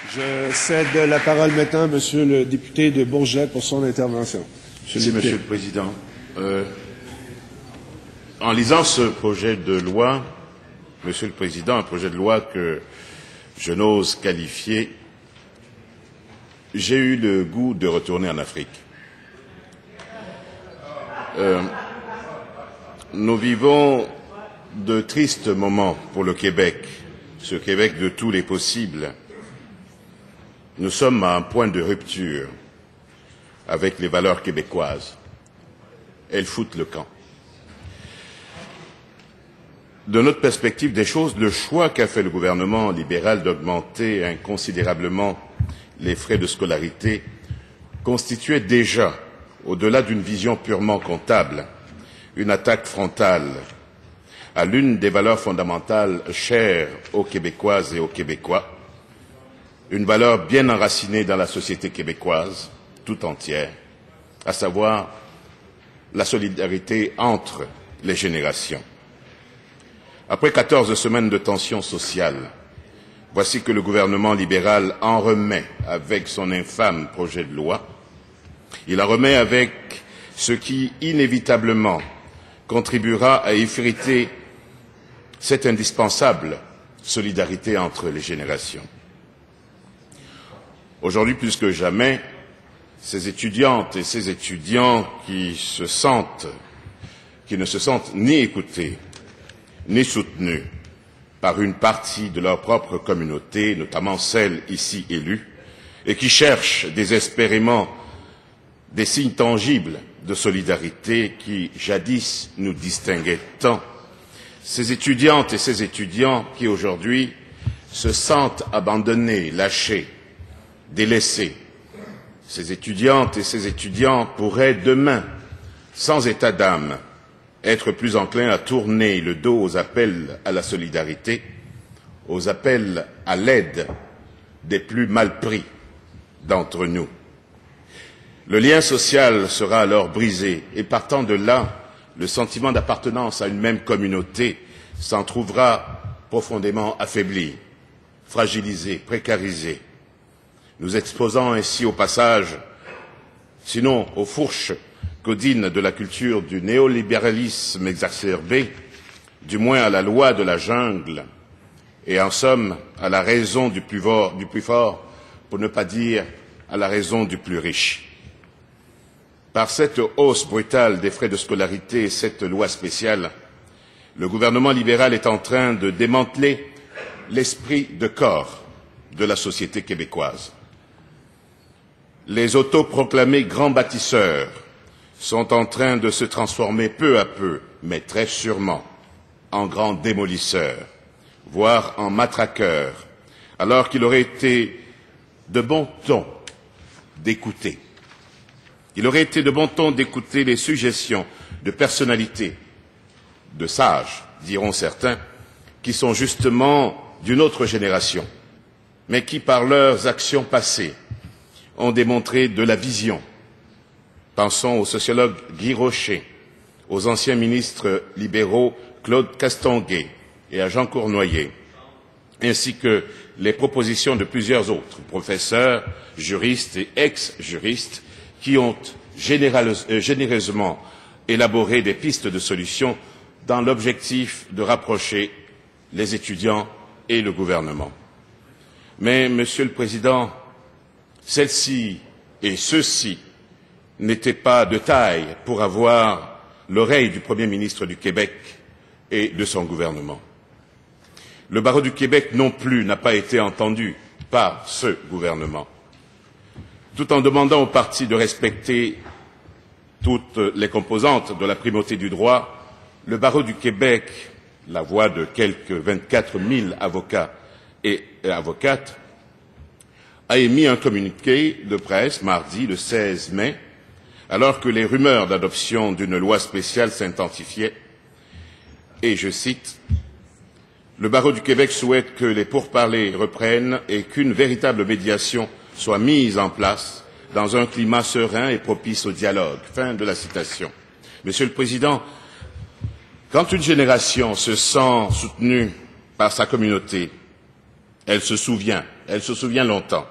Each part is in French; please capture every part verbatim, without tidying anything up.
Je cède la parole maintenant à Monsieur le député de Bourget pour son intervention. Monsieur Merci, Monsieur le Président. Euh, en lisant ce projet de loi, Monsieur le Président, un projet de loi que je n'ose qualifier, j'ai eu le goût de retourner en Afrique. Euh, nous vivons de tristes moments pour le Québec, ce Québec de tous les possibles. Nous sommes à un point de rupture avec les valeurs québécoises. Elles foutent le camp. De notre perspective des choses, le choix qu'a fait le gouvernement libéral d'augmenter inconsidérablement les frais de scolarité constituait déjà, au-delà d'une vision purement comptable, une attaque frontale à l'une des valeurs fondamentales chères aux Québécoises et aux Québécois, une valeur bien enracinée dans la société québécoise tout entière, à savoir la solidarité entre les générations. Après quatorze semaines de tension sociale, voici que le gouvernement libéral en remet avec son infâme projet de loi. Il en remet avec ce qui, inévitablement, contribuera à effriter cette indispensable solidarité entre les générations. Aujourd'hui, plus que jamais, ces étudiantes et ces étudiants qui se sentent, qui ne se sentent ni écoutés, ni soutenus par une partie de leur propre communauté, notamment celle ici élue, et qui cherchent désespérément des signes tangibles de solidarité qui, jadis, nous distinguaient tant. Ces étudiantes et ces étudiants qui, aujourd'hui, se sentent abandonnés, lâchés, délaissés. Ces étudiantes et ces étudiants pourraient demain, sans état d'âme, être plus enclins à tourner le dos aux appels à la solidarité, aux appels à l'aide des plus mal pris d'entre nous. Le lien social sera alors brisé et partant de là, le sentiment d'appartenance à une même communauté s'en trouvera profondément affaibli, fragilisé, précarisé, nous exposant ainsi au passage, sinon aux fourches codines de la culture du néolibéralisme exacerbé, du moins à la loi de la jungle, et en somme à la raison du plus fort, du plus fort, pour ne pas dire à la raison du plus riche. Par cette hausse brutale des frais de scolarité et cette loi spéciale, le gouvernement libéral est en train de démanteler l'esprit de corps de la société québécoise. Les autoproclamés grands bâtisseurs sont en train de se transformer peu à peu, mais très sûrement, en grands démolisseurs, voire en matraqueurs, alors qu'il aurait été de bon ton d'écouter. Il aurait été de bon ton d'écouter les suggestions de personnalités, de sages, diront certains, qui sont justement d'une autre génération, mais qui, par leurs actions passées, ont démontré de la vision. Pensons au sociologue Guy Rocher, aux anciens ministres libéraux Claude Castonguay et à Jean Cournoyer, ainsi que les propositions de plusieurs autres professeurs, juristes et ex-juristes qui ont généreusement élaboré des pistes de solutions dans l'objectif de rapprocher les étudiants et le gouvernement. Mais, Monsieur le Président, celles-ci et ceux-ci n'étaient pas de taille pour avoir l'oreille du Premier ministre du Québec et de son gouvernement. Le barreau du Québec non plus n'a pas été entendu par ce gouvernement. Tout en demandant au parti de respecter toutes les composantes de la primauté du droit, le barreau du Québec, la voix de quelques vingt-quatre mille avocats et avocates, a émis un communiqué de presse mardi, le seize mai, alors que les rumeurs d'adoption d'une loi spéciale s'intensifiaient, et je cite, « Le barreau du Québec souhaite que les pourparlers reprennent et qu'une véritable médiation soit mise en place dans un climat serein et propice au dialogue. » Fin de la citation. Monsieur le Président, quand une génération se sent soutenue par sa communauté, Elle se souvient, elle se souvient longtemps.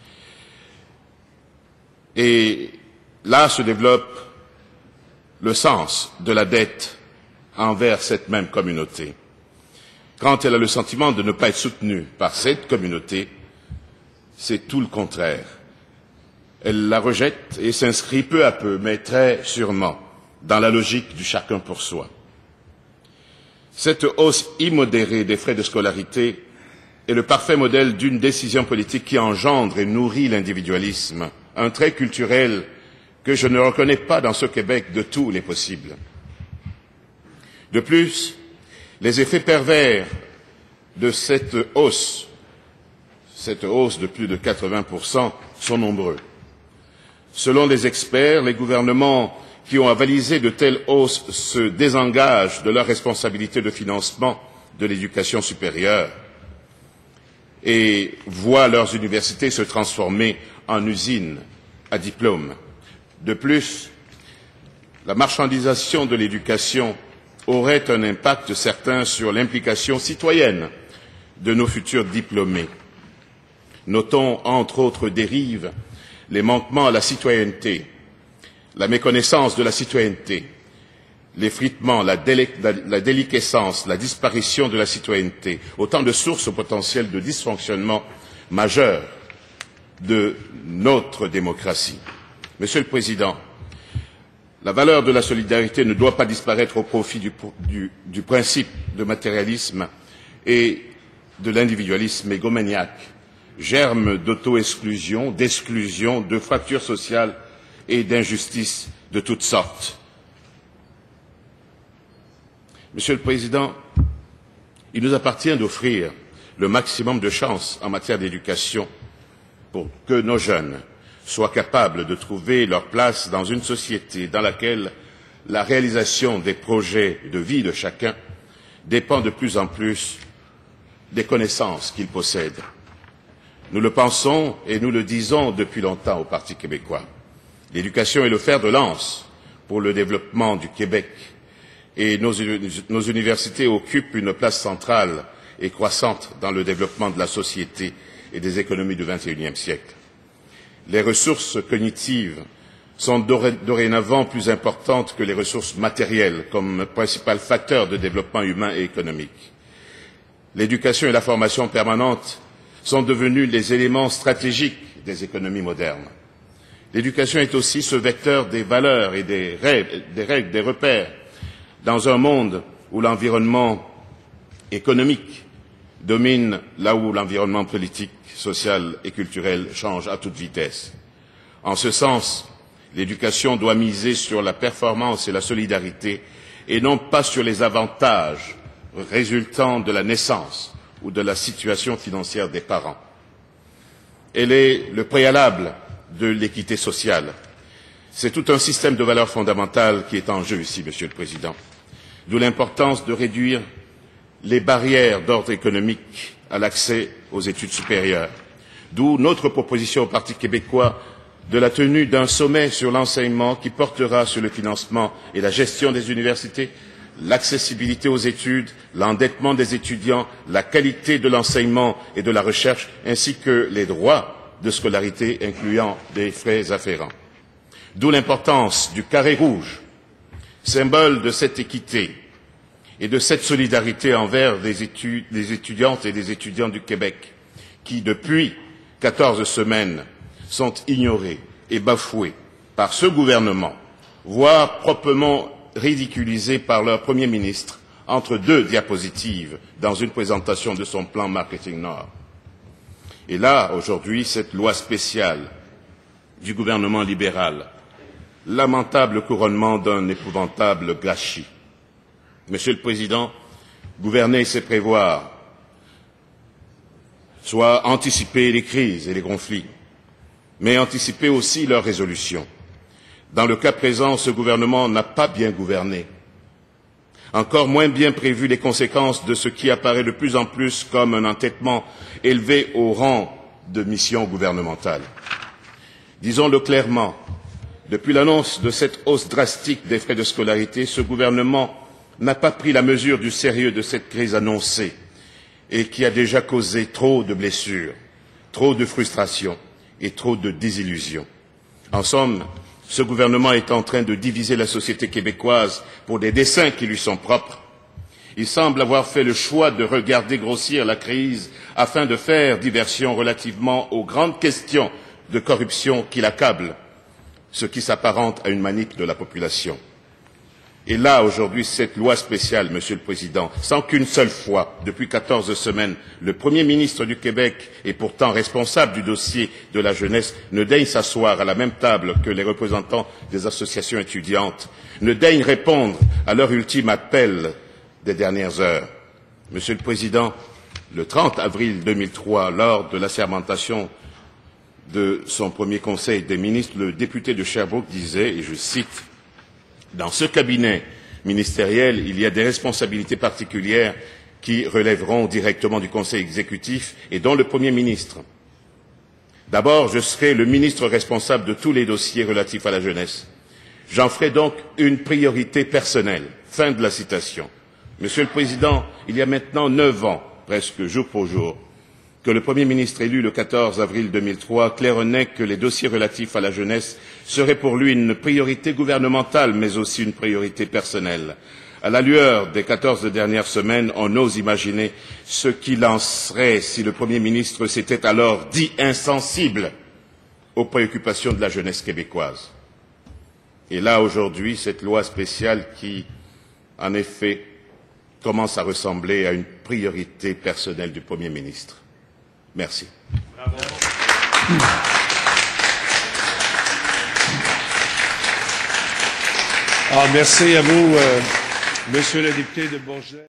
Et là se développe le sens de la dette envers cette même communauté. Quand elle a le sentiment de ne pas être soutenue par cette communauté, c'est tout le contraire. Elle la rejette et s'inscrit peu à peu, mais très sûrement, dans la logique du chacun pour soi. Cette hausse immodérée des frais de scolarité est le parfait modèle d'une décision politique qui engendre et nourrit l'individualisme, un trait culturel que je ne reconnais pas dans ce Québec de tous les possibles. De plus, les effets pervers de cette hausse, cette hausse de plus de quatre-vingts pour cent, sont nombreux. Selon les experts, les gouvernements qui ont avalisé de telles hausses se désengagent de leur responsabilité de financement de l'éducation supérieure et voient leurs universités se transformer en usines à diplôme. De plus, la marchandisation de l'éducation aurait un impact certain sur l'implication citoyenne de nos futurs diplômés. Notons, entre autres dérives, les manquements à la citoyenneté, la méconnaissance de la citoyenneté, l'effritement, la, la, la déliquescence, la disparition de la citoyenneté, autant de sources potentielles de dysfonctionnement majeurs de notre démocratie. Monsieur le Président, la valeur de la solidarité ne doit pas disparaître au profit du, du, du principe de matérialisme et de l'individualisme égomaniaque, germe d'auto-exclusion, d'exclusion, de fractures sociales et d'injustices de toutes sortes. Monsieur le Président, il nous appartient d'offrir le maximum de chances en matière d'éducation pour que nos jeunes soient capables de trouver leur place dans une société dans laquelle la réalisation des projets de vie de chacun dépend de plus en plus des connaissances qu'ils possèdent. Nous le pensons et nous le disons depuis longtemps au Parti québécois. L'éducation est le fer de lance pour le développement du Québec et nos, nos universités occupent une place centrale et croissante dans le développement de la société et des économies du vingt et unième siècle. Les ressources cognitives sont dorénavant plus importantes que les ressources matérielles comme principal facteur de développement humain et économique. L'éducation et la formation permanente sont devenus les éléments stratégiques des économies modernes. L'éducation est aussi ce vecteur des valeurs et des règles, des, règles, des repères, dans un monde où l'environnement économique domine là où l'environnement politique, social et culturel change à toute vitesse. En ce sens, l'éducation doit miser sur la performance et la solidarité et non pas sur les avantages résultant de la naissance ou de la situation financière des parents. Elle est le préalable de l'équité sociale. C'est tout un système de valeurs fondamentales qui est en jeu ici, Monsieur le Président. D'où l'importance de réduire les barrières d'ordre économique à l'accès aux études supérieures. D'où notre proposition au Parti québécois de la tenue d'un sommet sur l'enseignement qui portera sur le financement et la gestion des universités, l'accessibilité aux études, l'endettement des étudiants, la qualité de l'enseignement et de la recherche, ainsi que les droits de scolarité incluant des frais afférents. D'où l'importance du carré rouge, symbole de cette équité et de cette solidarité envers les, études, les étudiantes et les étudiants du Québec, qui, depuis quatorze semaines, sont ignorés et bafoués par ce gouvernement, voire proprement ridiculisés par leur Premier ministre entre deux diapositives dans une présentation de son plan Marketing Nord. Et là, aujourd'hui, cette loi spéciale du gouvernement libéral, lamentable couronnement d'un épouvantable gâchis. Monsieur le Président, gouverner, c'est prévoir, soit anticiper les crises et les conflits, mais anticiper aussi leur résolution. Dans le cas présent, ce gouvernement n'a pas bien gouverné, encore moins bien prévu les conséquences de ce qui apparaît de plus en plus comme un entêtement élevé au rang de mission gouvernementale. Disons-le clairement, depuis l'annonce de cette hausse drastique des frais de scolarité, ce gouvernement n'a pas pris la mesure du sérieux de cette crise annoncée et qui a déjà causé trop de blessures, trop de frustrations et trop de désillusions. En somme, ce gouvernement est en train de diviser la société québécoise pour des desseins qui lui sont propres. Il semble avoir fait le choix de regarder grossir la crise afin de faire diversion relativement aux grandes questions de corruption qui l'accablent, ce qui s'apparente à une manique de la population. Et là, aujourd'hui, cette loi spéciale, Monsieur le Président, sans qu'une seule fois, depuis quatorze semaines, le Premier ministre du Québec, et pourtant responsable du dossier de la jeunesse, ne daigne s'asseoir à la même table que les représentants des associations étudiantes, ne daigne répondre à leur ultime appel des dernières heures. Monsieur le Président, le trente avril deux mille trois, lors de l'assermentation de son premier conseil des ministres, le député de Sherbrooke disait, et je cite, « Dans ce cabinet ministériel, il y a des responsabilités particulières qui relèveront directement du conseil exécutif et dont le Premier ministre. D'abord, je serai le ministre responsable de tous les dossiers relatifs à la jeunesse. J'en ferai donc une priorité personnelle. » Fin de la citation. Monsieur le Président, il y a maintenant neuf ans, presque jour pour jour, que le Premier ministre élu le quatorze avril deux mille trois claironnait que les dossiers relatifs à la jeunesse seraient pour lui une priorité gouvernementale, mais aussi une priorité personnelle. À la lueur des quatorze dernières semaines, on ose imaginer ce qu'il en serait si le Premier ministre s'était alors dit insensible aux préoccupations de la jeunesse québécoise. Et là, aujourd'hui, cette loi spéciale qui, en effet, commence à ressembler à une priorité personnelle du Premier ministre. Merci. Bravo. Ah, merci à vous, euh, Monsieur le député de Bourget.